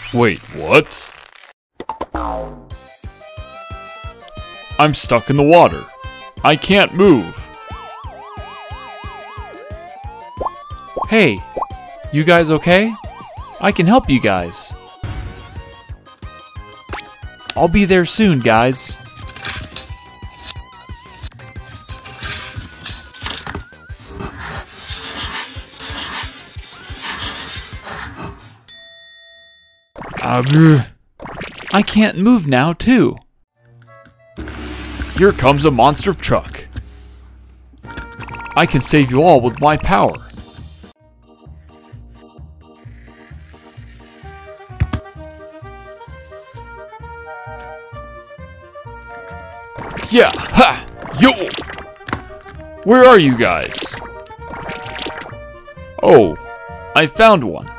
Wait, what? I'm stuck in the water. I can't move. Hey, you guys okay? I can help you guys. I'll be there soon, guys. I can't move now, too. Here comes a monster truck. I can save you all with my power. Yeah, ha, yo! Where are you guys? Oh, I found one.